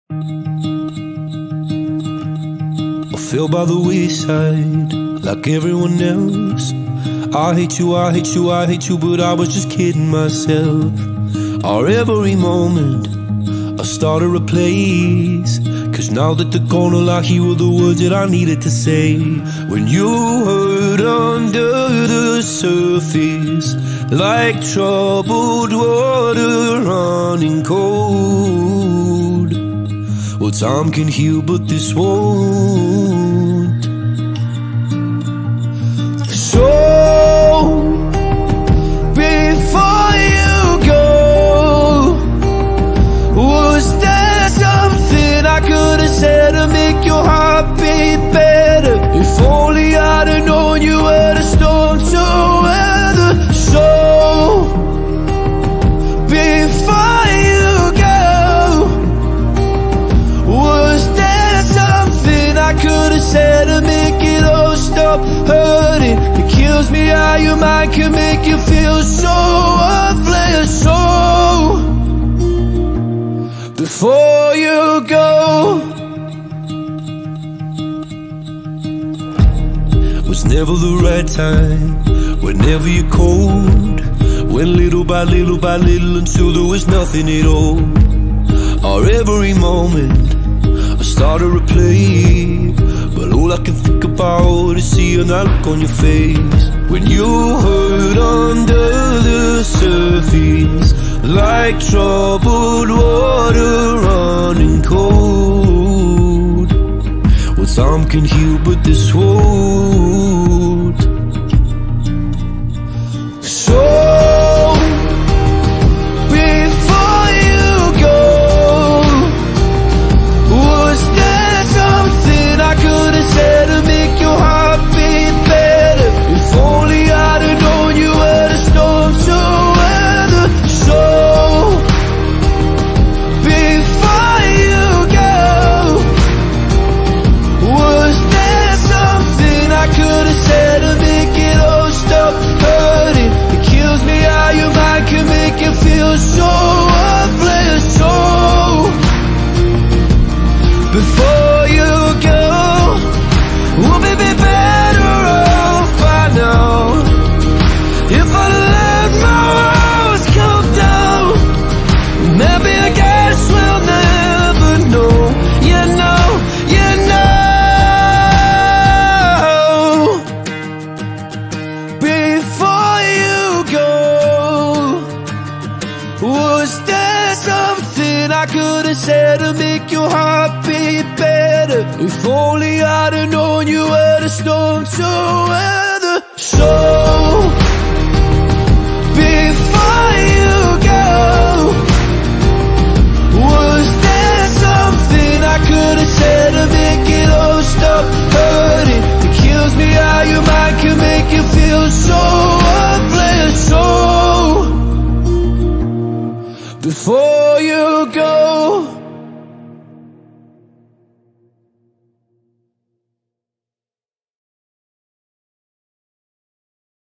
I fell by the wayside like everyone else. I hate you, I hate you, I hate you, but I was just kidding myself. Our every moment I started a place, 'cause now that they're gone, all I hear were the words that I needed to say. When you hurt under the surface, like troubled water running cold. Well, time can heal, but this won't. So before you go, was there something I could have said to make your heart beat better? If only I'd have known you were the storm to weather. So before you go, was there something I could have said to make it all stop hurting? It kills me how your mind can make you feel so worthless. So before you go, was never the right time, whenever you're cold. Went little by little by little until there was nothing at all. Our every moment I started to play, but all I can think about is seeing that look on your face. When you hurt under the surface, like troubled water running cold. Well, time can heal, but this won't. So before you go, was there something I could have said to make your heart beat better? If only I'd have known you were the storm to weather. So before you go, was there something I could have said to make it all stop hurting? It kills me how your mind can make you feel so worthless. So before you go, we'll be better off by now. If I let my walls come down, maybe I guess we'll never know. You know, you know. Before you go, was there something I could have said to make your heart beat better? If only I'd have known you were the storm to weather. So before you go, was there something I could have said to make it all stop hurting? It kills me how your mind can make you feel so worthless. So before you go,